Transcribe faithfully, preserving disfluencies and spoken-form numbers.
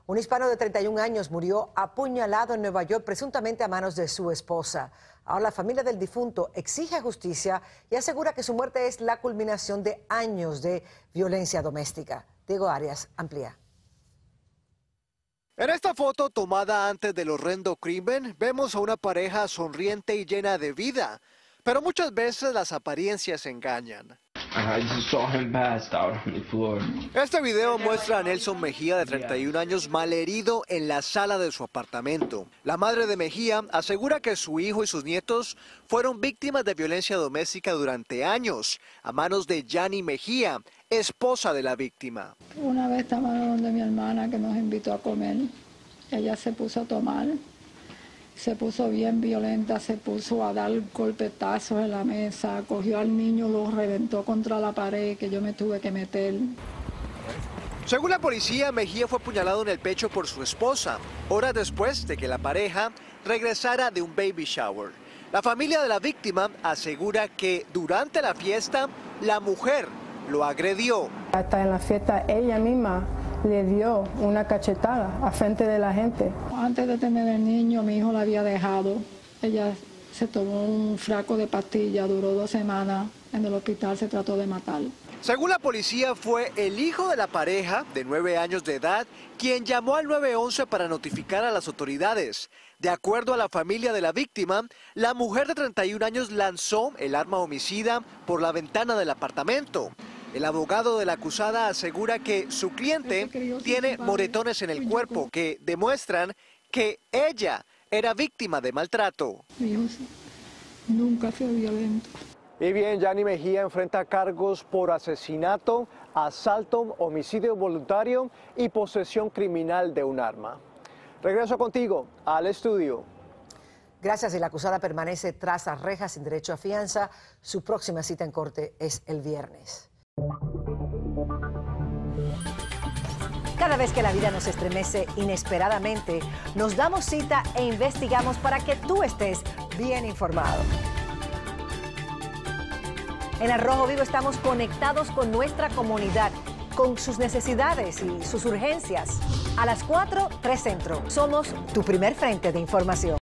Un hispano de treinta y un años murió apuñalado en Nueva York, presuntamente a manos de su esposa. Ahora la familia del difunto exige justicia y asegura que su muerte es la culminación de años de violencia doméstica. Diego Arias amplía. En esta foto tomada antes del horrendo crimen, vemos a una pareja sonriente y llena de vida, pero muchas veces las apariencias engañan. Este video muestra a Nelson Mejía, de treinta y un años, malherido en la sala de su apartamento. La madre de Mejía asegura que su hijo y sus nietos fueron víctimas de violencia doméstica durante años, a manos de Yani Mejía, esposa de la víctima. Una vez estábamos donde mi hermana que nos invitó a comer, ella se puso a tomar. Se puso bien violenta, se puso a dar golpetazos en la mesa, cogió al niño, lo reventó contra la pared, que yo me tuve que meter. Según la policía, Mejía fue apuñalado en el pecho por su esposa, horas después de que la pareja regresara de un baby shower. La familia de la víctima asegura que durante la fiesta, la mujer lo agredió. Hasta en la fiesta ella misma le dio una cachetada a frente de la gente. Antes de tener el niño, mi hijo la había dejado. Ella se tomó un frasco de pastillas, duró dos semanas. En el hospital se trató de matar. Según la policía, fue el hijo de la pareja, de nueve años de edad, quien llamó al nueve once para notificar a las autoridades. De acuerdo a la familia de la víctima, la mujer de treinta y un años lanzó el arma homicida por la ventana del apartamento. El abogado de la acusada asegura que su cliente tiene moretones en el cuerpo que demuestran que ella era víctima de maltrato. Mi hijo nunca fue violento. Y bien, Yani Mejía enfrenta cargos por asesinato, asalto, homicidio voluntario y posesión criminal de un arma. Regreso contigo al estudio. Gracias, y la acusada permanece tras las rejas sin derecho a fianza. Su próxima cita en corte es el viernes. Cada vez que la vida nos estremece inesperadamente, nos damos cita e investigamos para que tú estés bien informado. En Al Rojo Vivo estamos conectados con nuestra comunidad, con sus necesidades y sus urgencias. A las cuatro, tres Centro. Somos tu primer frente de información.